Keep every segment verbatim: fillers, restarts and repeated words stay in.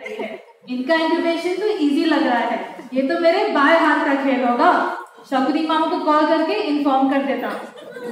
इनका इंक्यूबेशन तो इजी लग रहा है, ये तो मेरे बाएं हाथ का खेल होगा। शकुनी मामा को कॉल करके इन्फॉर्म कर देता हूँ।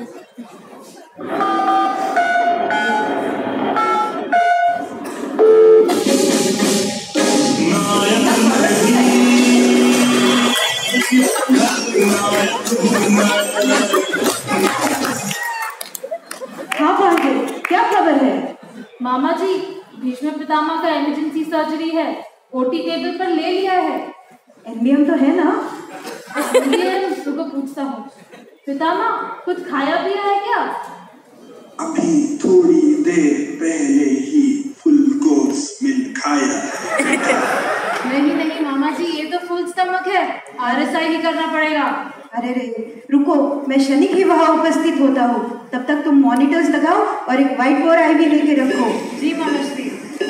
हाँ भांजे, क्या खबर है? मामा जी, भीष्म पितामह का इमरजेंसी सर्जरी है, ओटी टेबल पर ले लिया है। एमबीएम तो है ना? रुको पूछता हूँ। पितामह, कुछ खाया पिया है क्या? अभी थोड़ी देर पहले ही फुल कोर्स मिल खाया। नहीं नहीं मामा जी, ये तो फुल स्टमक है, आरएसआई ही करना पड़ेगा। अरे रे, रुको, मैं शनि ही वहाँ उपस्थित होता हूँ। तब तक तुम मॉनिटर्स लगाओ और एक व्हाइट बोर्ड आई भी लेके रखो। जी मामा श्री।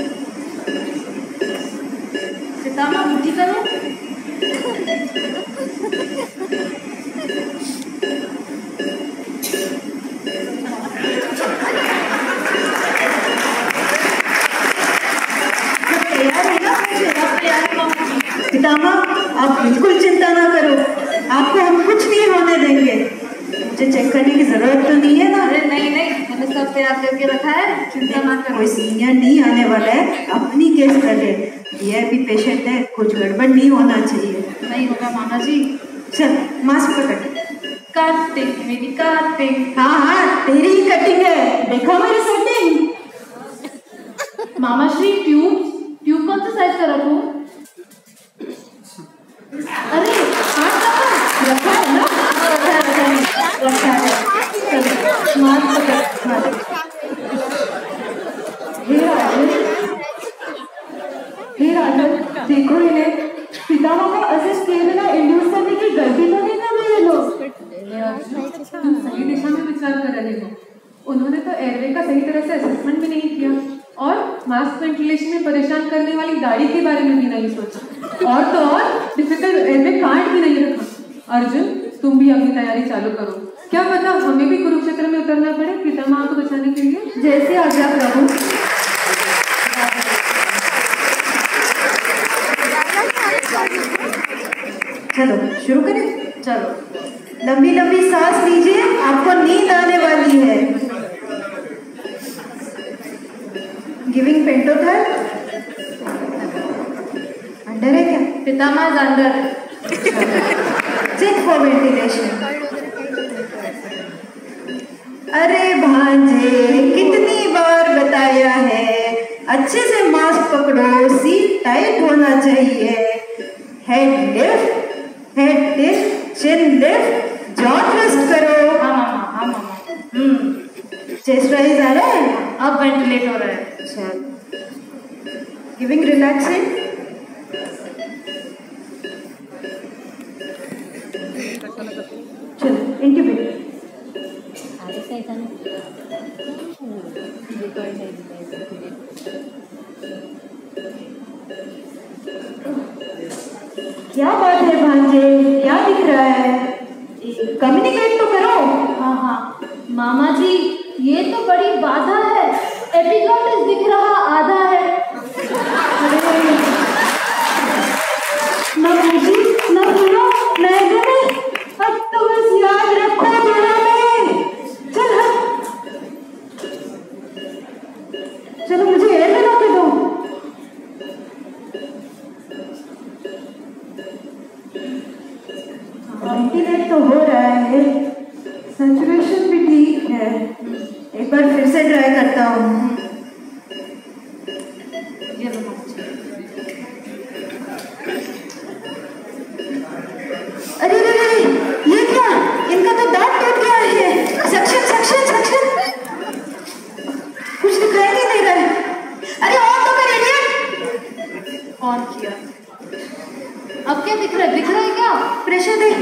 पितामह, मुट्ठी करो। पितामह, आप बिल्कुल चिंता ना करो, आपको हम कुछ नहीं होने देंगे। मुझे चेक करने की जरूरत तो नहीं है ना? अरे नहीं नहीं, मैंने सब तैयार करके रखा है, चिंता ना करो। कोई सीनियर नहीं आने वाला है, अपनी केस कर ले। ये भी पेशेंट है, कुछ गड़बड़ नहीं होना चाहिए। नहीं होगा मामा जी। चल, मास्क पकड़। कटिंग, मेरी कटिंग। हाँ हाँ, तेरी ही कटिंग है, देखो मेरी सेटिंग। मामा श्री, ट्यूब ट्यूब कौन सा साइज का रखूं? अरे हाथ रखा है ना? रखा है, रखा है, रखा है। चलो, मास्क पकड़। हे राजन, हे राजन, देखो इन्हें, पितामह को असिस्ट किए बिना इंड्यूस करने की गलती तो नहीं कर रहे ये लोग। तुम सही दिशा में विचार कर रहे हो। उन्होंने तो एयरवे का सही तरह से असेसमेंट भी नहीं किया और मास्क वेंटिलेशन में परेशान करने वाली गाड़ी के बारे में भी नहीं सोचा, और तो और डिफिकल्ट एयरवे कार्ड भी नहीं रखा। अर्जुन, तुम भी अपनी तैयारी चालू करो, क्या पता हमें भी कुरुक्षेत्र में उतरना पड़े पितामह को बचाने के लिए। जैसे आज्ञा प्रभु। चलो शुरू करें। चलो, लंबी लंबी सांस लीजिए, आपको नींद आने वाली है। गिविंग पेंटोथर। अंडर है क्या? Pitamah is under. Check for ventilation. अरे भांजे, कितनी बार बताया है, अच्छे से मास्क पकड़ो, सीट टाइट होना चाहिए। Head lift, head lift, chin lift, jaw twist करो। हाँ मामा, हाँ मामा। हम्म, चेस्ट राइज आ रहा है, अब वेंटिलेट हो रहा है। अच्छा, गिविंग रिलैक्सिंग। चलो इंट्यूबेट। क्या बात है भांजे, क्या दिख रहा है? कम्युनिकेट तो करो। हाँ हाँ मामा जी, ये तो बड़ी बाधा है, एपिग्लॉटिस दिख रहा आधा है। ना मुझे ना सुनो ना इधर, अब तो बस याद रखो मेरा में। चल हट, चलो मुझे एयर में रोके दो। वेंटिलेट तो हो रहा है, सैचुरेशन भी ठीक है। एक बार फिर से ट्राई करता हूँ। अरे रे रे, ये क्या? इनका तो दांत टूट गया है। सक्शन सक्शन सक्शन, कुछ दिखाई नहीं दे रहा है। अरे ऑन तो कर इडियट। ऑन किया। अब क्या दिख रहा है? दिख रहा है क्या? प्रेशर दे।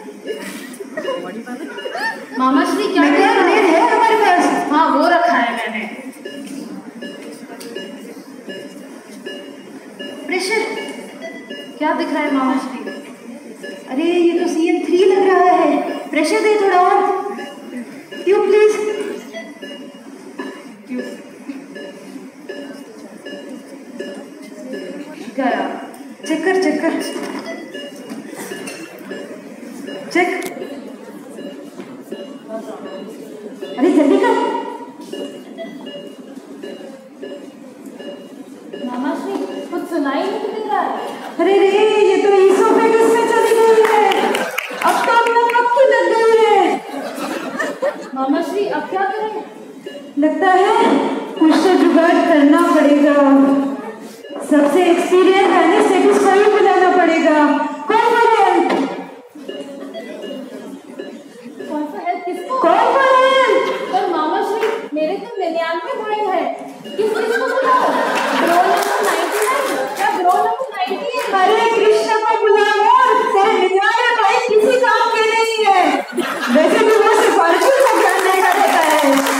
मामा श्री, क्या क्या ग्रेड है हमारे पास? हाँ, वो रखा है मैंने। प्रेशर क्या दिख रहा है मामा श्री? अरे ये तो सी एम थ्री लग रहा है। प्रेशर दे थोड़ा और। Tube please. गया। चेक कर चेक कर चेक। अरे जल्दी कर। मामा श्री कुछ सुनाई नहीं दे रहा है। अरे रे ये तो ईसोफेगस में चली गई है। अब तो अपना पक्की लग गई है। मामा श्री अब क्या करें? लगता है कुछ तो जुगाड़ करना पड़ेगा। सबसे एक्सपीरियंस एनेस्थेटिस्ट को ही बुलाना पड़ेगा। कौन पर हेल्प? कौन सा है किसको? कौन पर हेल्प? पर मामा श्री मेरे तो निन्यानवे पॉइंट है। किस किसको बुलाओ? ग्रोल नंबर नाइन्टी नाइन या ग्रोल नंबर नाइन्टी एट? अरे कृष्ण को बुलाओ। तेरे निन्यानवे भाई किसी काम के नहीं है। वैसे भी वो सिफारिशों का ध्यान नहीं रहता है।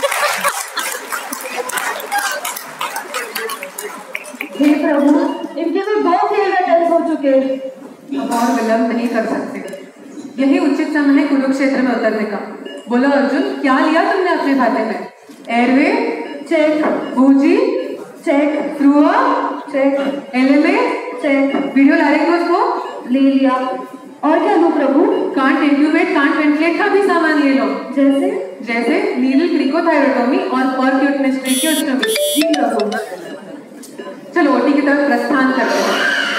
हे प्रभु, इनके तो दो फील्ड अटेंड हो चुके। अब और विलंब नहीं कर सकते। यही उचित समय है कुरुक्षेत्र में उतरने का। बोलो अर्जुन, क्या लिया तुमने अपने खाते में? एयरवे चेक, भूजी चेक, फ्रूआ check, LMA check, video laryngoscope ले लिया। और क्या लो Prabhu? Can't intubate can't ventilate का भी सामान ले लो। जैसे जैसे नीडल क्रिकोथायरोटोमी और परक्यूटनेस्ट्रेकियोटोमी। जी प्रभु। चलो ओटी की तरफ प्रस्थान करते हैं।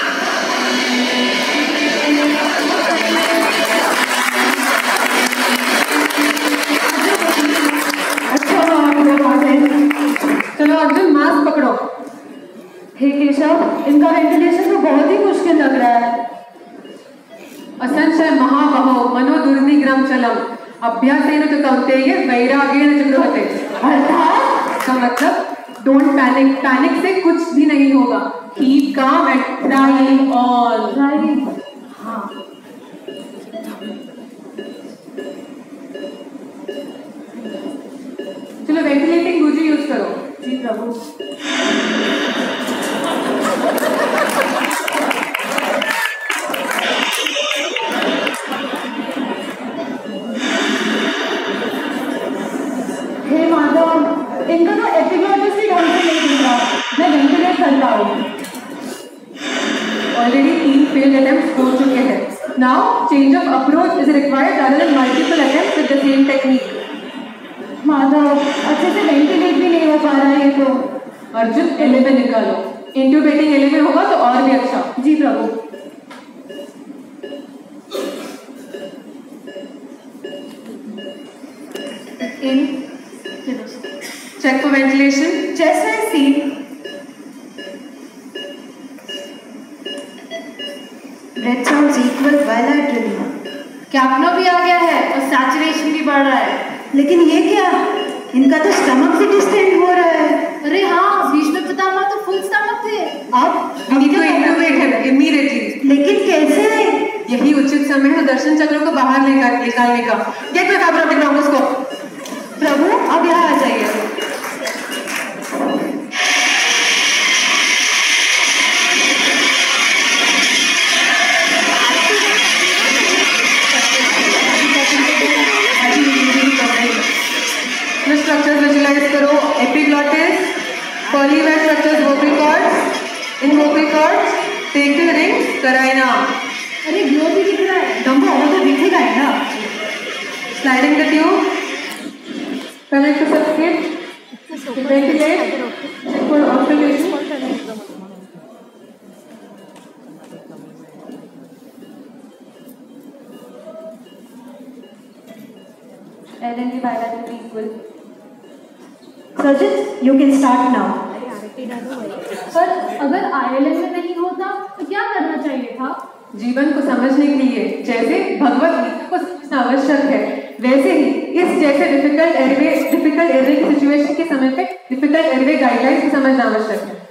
अच्छा आपके पास है। चलो अर्जुन मास्क पकड़ो। हे केशव, इनका वेंटिलेशन तो बहुत ही मुश्किल लग रहा है। असंशय महाबहो मनो दुर्निग्रम चलम अभ्यासेन च कौन्तेय वैराग्येन च गृह्यते। अर्थात का मतलब डोंट पैनिक। पैनिक से कुछ भी नहीं होगा। Keep calm and try all. Right. हाँ चलो वेंटिलेटिंग बूजी यूज करो। जी प्रभु। हे माधव, इनका तो एपिग्लॉटिस ही ढंग से नहीं दिख रहा। मैं वेंटिलेट करता हूँ। ऑलरेडी तीन फेल्ड अटेम्प्ट्स हो चुके हैं। Now change of approach is required rather than multiple attempts with the same technique. Madhav, अच्छे से वेंटिलेट भी नहीं हो पा रहा है ये तो। अर्जुन एलएमए निकालो। इंट्यूबेटिंग एलएमए होगा तो और भी अच्छा। जी Prabhu. In check for ventilation. Just I see. Breath sounds equal bilaterally. Capno भी आ गया है और सैचुरेशन भी बढ़ रहा है। लेकिन ये क्या? इनका तो स्टमक से डिस्टेंड हो रहा है। अरे हाँ, भीष्म पितामह तो फुल स्टमक थे। अब We need to intubate him immediately. लेकिन कैसे? यही उचित समय है दर्शन चक्रों को बाहर निकाल निकालने का। Get the fibreoptic bronchoscope. Prabhu अब यहाँ आ जाइए। स्ट्रक्चर्स विजुलाइज करो। एपिग्लॉटिस, पॉलीवेट structures, vocal cords, in vocal cords take the rings carina. अरे ग्लो भी दिख रहा है। दम होगा तो दिखेगा ही ना। Sliding the tube, connect to circuit, ventilate, check for oxygen. L and D bilaterally equal. Surgeon, you can start now. पर अगर I L M में नहीं होता तो क्या करना चाहिए था? जीवन को समझने के लिए जैसे भगवत गीता को समझना आवश्यक है, वैसे ही इस जैसे डिफिकल्ट एयरवे डिफिकल्ट एयरवे की सिचुएशन के समय पे डिफिकल्ट एयरवे गाइडलाइंस को समझना आवश्यक है।